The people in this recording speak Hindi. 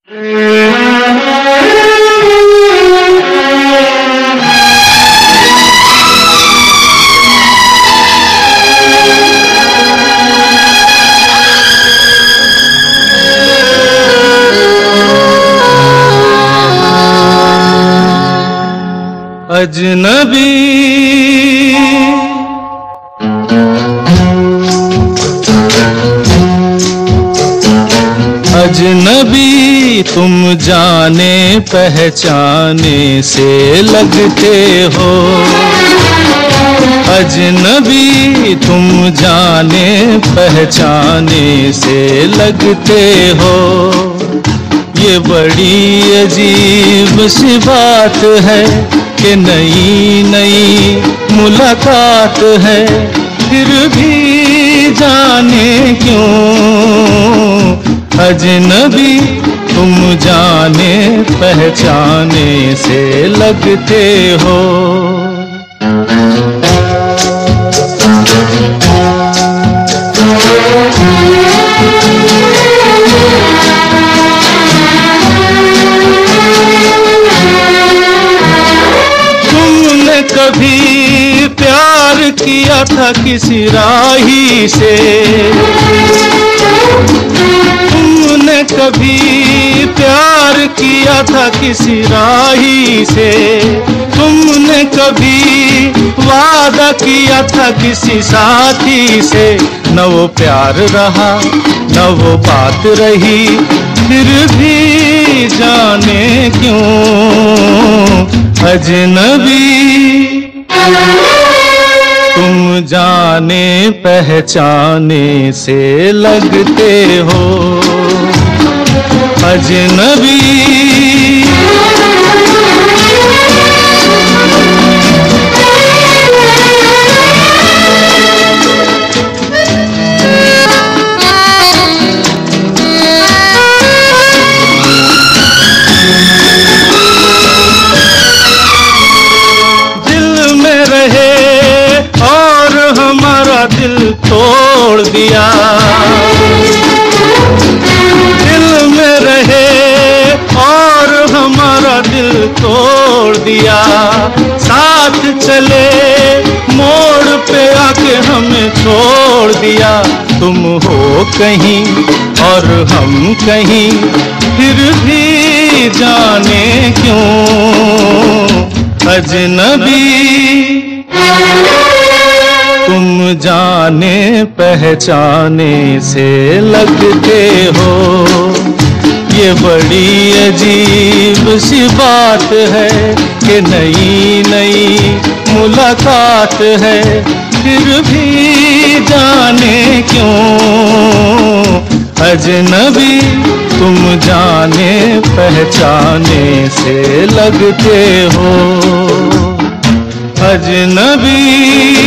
अजनबी अजनबी तुम जाने पहचाने से लगते हो। अजनबी तुम जाने पहचाने से लगते हो। ये बड़ी अजीब सी बात है कि नई नई मुलाकात है, फिर भी जाने क्यों अजनबी तुम जाने पहचाने से लगते हो। कभी प्यार किया था किसी राही से, तुमने कभी प्यार किया था किसी राही से, तुमने कभी वादा किया था किसी साथी से। न वो प्यार रहा न वो बात रही, फिर भी जाने क्यों अजनबी तुम जाने पहचाने से लगते हो। अजनबी दिल तोड़ दिया, दिल में रहे और हमारा दिल तोड़ दिया। साथ चले मोड़ पे आके हमें छोड़ दिया। तुम हो कहीं और हम कहीं, फिर भी जाने क्यों अजनबी तुम जाने पहचाने से लगते हो। ये बड़ी अजीब सी बात है कि नई नई मुलाकात है, फिर भी जाने क्यों अजनबी तुम जाने पहचाने से लगते हो। अजनबी